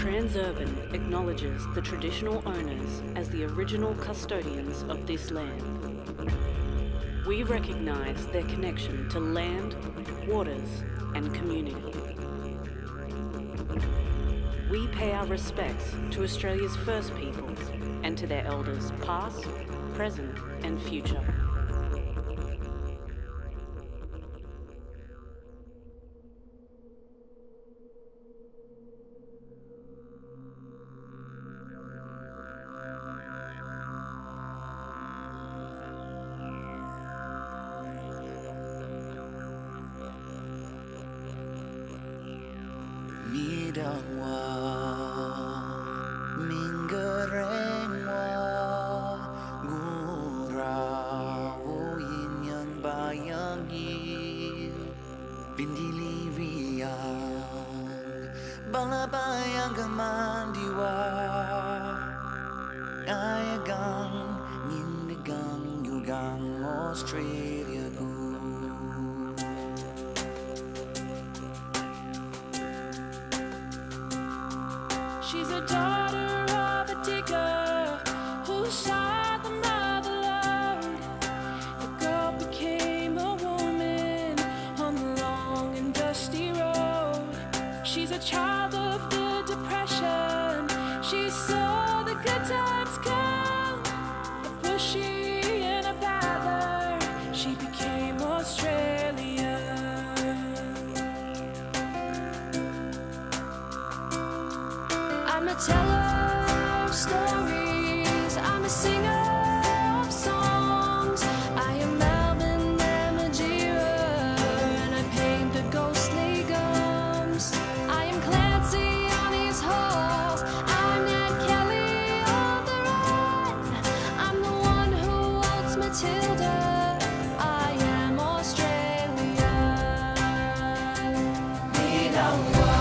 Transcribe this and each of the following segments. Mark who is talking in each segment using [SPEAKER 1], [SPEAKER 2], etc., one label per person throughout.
[SPEAKER 1] Transurban acknowledges the traditional owners as the original custodians of this land. We recognise their connection to land, waters and community. We pay our respects to Australia's First Peoples and to their elders past, present and future.
[SPEAKER 2] She's a daughter of a digger who saw the motherlode. The girl became a woman on the long and dusty road. She's a child of the Depression. She saw the good times come. A bushy and a battler, she became Australian. I'm a teller of stories, I'm a singer of songs. I am Melbourne Namatjira, and I paint the ghostly gums. I am Clancy on his horse, I'm Ned Kelly on the run. I'm the one who holds Matilda, I am Australian. Need a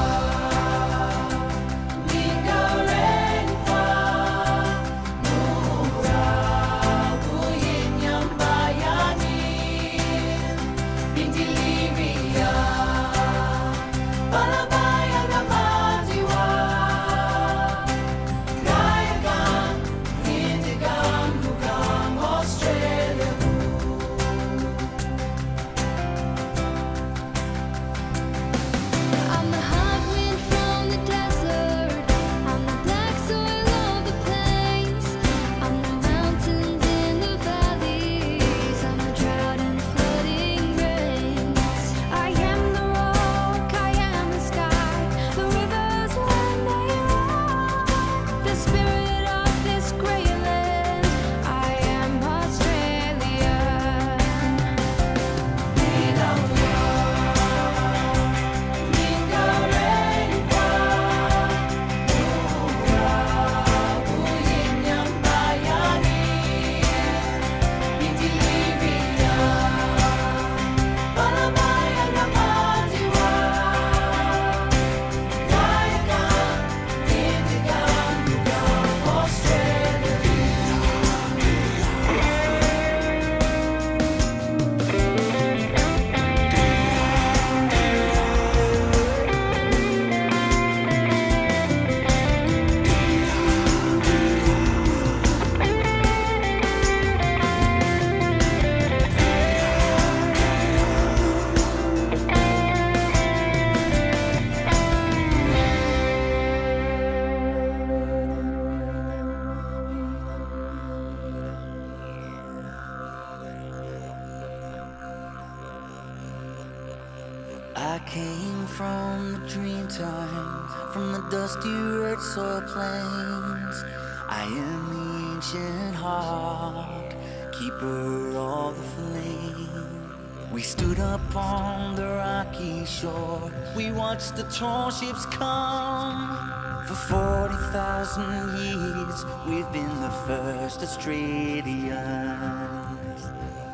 [SPEAKER 3] I came from the dream time, from the dusty red soil plains. I am the ancient heart, keeper of the flame. We stood up on the rocky shore, we watched the tall ships come. For 40,000 years, we've been the first Australians.